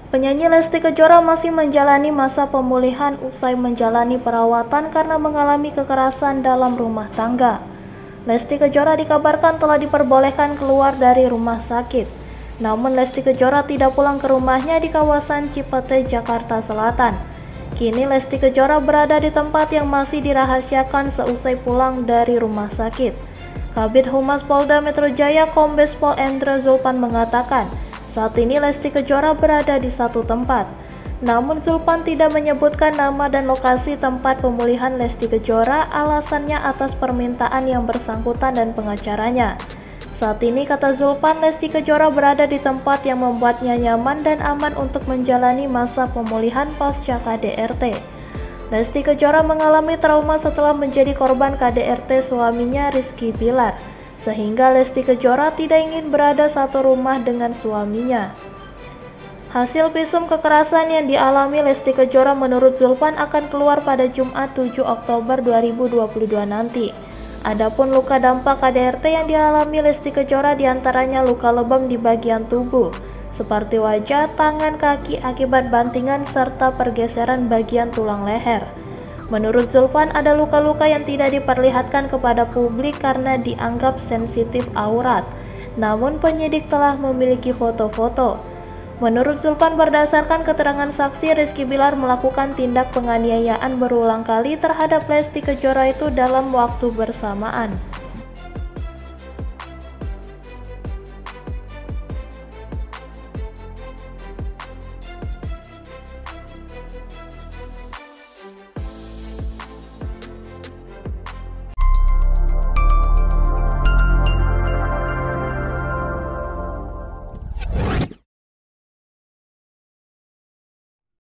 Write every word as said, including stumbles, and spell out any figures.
Penyanyi Lesti Kejora masih menjalani masa pemulihan usai menjalani perawatan karena mengalami kekerasan dalam rumah tangga. Lesti Kejora dikabarkan telah diperbolehkan keluar dari rumah sakit. Namun Lesti Kejora tidak pulang ke rumahnya di kawasan Cipete, Jakarta Selatan. Kini Lesti Kejora berada di tempat yang masih dirahasiakan seusai pulang dari rumah sakit. Kabid Humas Polda Metro Jaya Kombes Pol Endra Zulpan mengatakan, saat ini Lesti Kejora berada di satu tempat. Namun Zulpan tidak menyebutkan nama dan lokasi tempat pemulihan Lesti Kejora, alasannya atas permintaan yang bersangkutan dan pengacaranya. Saat ini, kata Zulpan, Lesti Kejora berada di tempat yang membuatnya nyaman dan aman untuk menjalani masa pemulihan pasca K D R T. Lesti Kejora mengalami trauma setelah menjadi korban K D R T suaminya Rizky Bilar, sehingga Lesti Kejora tidak ingin berada satu rumah dengan suaminya. Hasil visum kekerasan yang dialami Lesti Kejora menurut Zulpan akan keluar pada Jumat tujuh Oktober dua ribu dua puluh dua nanti. Adapun luka dampak K D R T yang dialami Lesti Kejora diantaranya luka lebam di bagian tubuh, seperti wajah, tangan, kaki akibat bantingan, serta pergeseran bagian tulang leher. Menurut Zulpan, ada luka-luka yang tidak diperlihatkan kepada publik karena dianggap sensitif aurat. Namun penyidik telah memiliki foto-foto. Menurut Zulpan, berdasarkan keterangan saksi, Rizky Bilar melakukan tindak penganiayaan berulang kali terhadap Lesti Kejora itu dalam waktu bersamaan.